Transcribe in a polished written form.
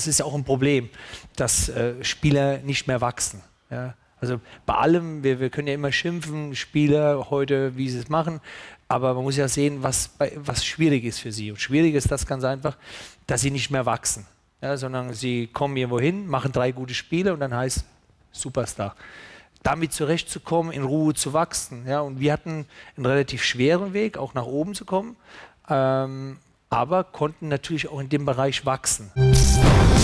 es ist ja auch ein Problem, dass Spieler nicht mehr wachsen. Ja? Also bei allem, wir können ja immer schimpfen, Spieler heute, wie sie es machen, aber man muss ja sehen, was schwierig ist für sie. Und schwierig ist das ganz einfach, dass sie nicht mehr wachsen, ja? Sondern sie kommen irgendwo hin, machen 3 gute Spiele und dann heißt Superstar. Damit zurechtzukommen, in Ruhe zu wachsen. Ja? Und wir hatten einen relativ schweren Weg, auch nach oben zu kommen, aber konnten natürlich auch in dem Bereich wachsen.